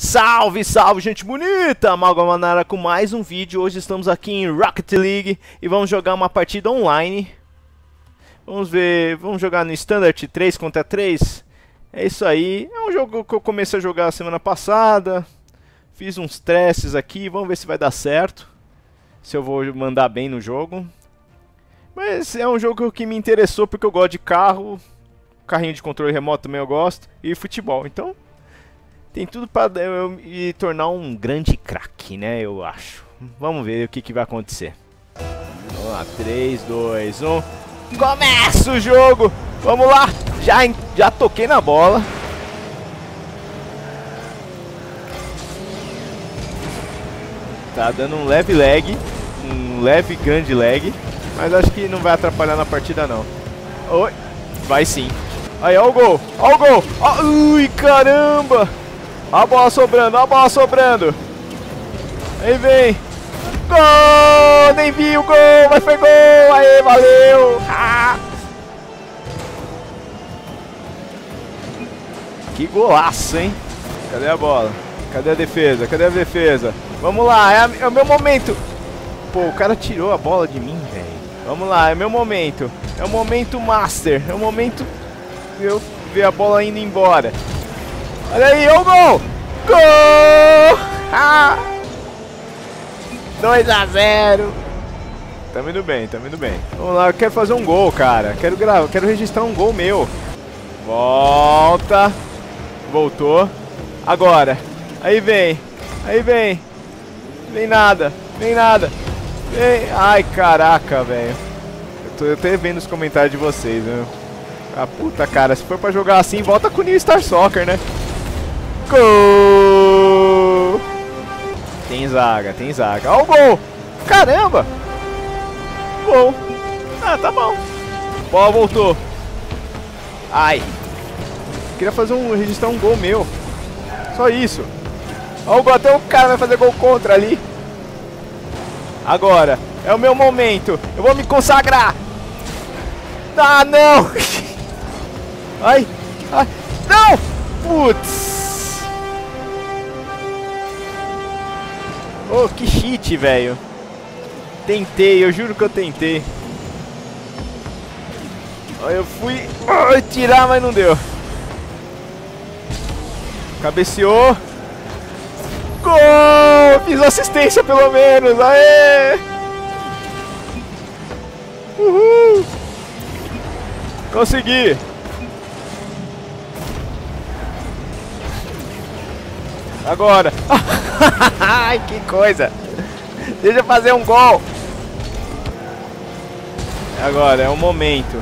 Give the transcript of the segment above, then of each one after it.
Salve, salve, gente bonita! Amalgama Manara com mais um vídeo. Hoje estamos aqui em Rocket League e vamos jogar uma partida online. Vamos ver, vamos jogar no Standard 3 contra 3. É isso aí, é um jogo que eu comecei a jogar semana passada. Fiz uns testes aqui, vamos ver se vai dar certo. Se eu vou mandar bem no jogo. Mas é um jogo que me interessou porque eu gosto de carro. Carrinho de controle remoto também eu gosto. E futebol, então tem tudo para eu me tornar um grande craque, né, eu acho. Vamos ver o que vai acontecer. Vamos lá, 3, 2, 1. Começa o jogo! Vamos lá! Já toquei na bola. Tá dando um leve lag. Um leve grande lag. Mas acho que não vai atrapalhar na partida não. Oi! Vai sim. Aí, ó o gol! Ó o gol! Ó, ui, caramba! Ó a bola sobrando, ó a bola sobrando! Aí vem! Gol! Nem vi o gol, mas foi gol! Aê, valeu! Ah! Que golaço, hein? Cadê a bola? Cadê a defesa? Cadê a defesa? Vamos lá, é o meu momento! Pô, o cara tirou a bola de mim, velho. Vamos lá, é meu momento. É o momento master. É o momento de eu ver a bola indo embora. Olha aí, ó o gol! Gol! Ah! 2 a 0. Tá indo bem, tá indo bem. Vamos lá, eu quero fazer um gol, cara. Quero registrar um gol meu. Volta. Voltou. Agora. Aí vem. Aí vem. Vem nada. Vem nada. Vem. Ai, caraca, velho. Eu tô até vendo os comentários de vocês, né? Ah, puta, cara. Se for pra jogar assim, volta com o New Star Soccer, né? Gol! Tem zaga, tem zaga. Ó o gol! Caramba! Gol! Ah, tá bom. Bola voltou. Ai. Queria registrar um gol meu. Só isso. Ó o gol, até o cara vai fazer gol contra ali. Agora, é o meu momento. Eu vou me consagrar. Ah, não! Ai, ai, não! Putz! Oh, que cheat, velho. Tentei, eu juro que eu tentei. Eu fui tirar, mas não deu. Cabeceou. Gol! Fiz assistência pelo menos. Aê! Uhul! Consegui. Agora. Ai, que coisa. Deixa eu fazer um gol. Agora, é o momento.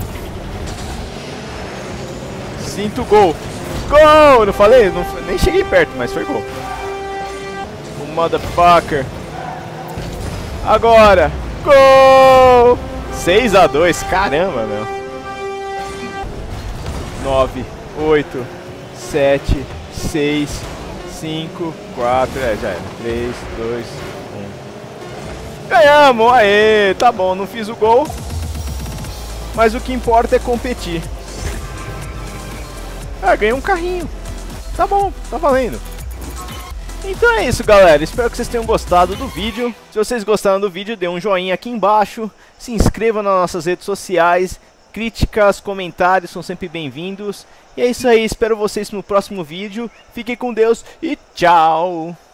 Sinto o gol. Gol! Não falei? Não, nem cheguei perto, mas foi gol. O motherfucker. Agora. Gol! 6 a 2. Caramba, meu. 9, 8, 7, 6, 5, 4, já era. 3, 2, 1. Ganhamos! Aê! Tá bom, não fiz o gol. Mas o que importa é competir. Ah, ganhei um carrinho. Tá bom, tá valendo. Então é isso, galera. Espero que vocês tenham gostado do vídeo. Se vocês gostaram do vídeo, dê um joinha aqui embaixo. Se inscreva nas nossas redes sociais. Críticas, comentários são sempre bem-vindos. E é isso aí, espero vocês no próximo vídeo. Fiquem com Deus e tchau!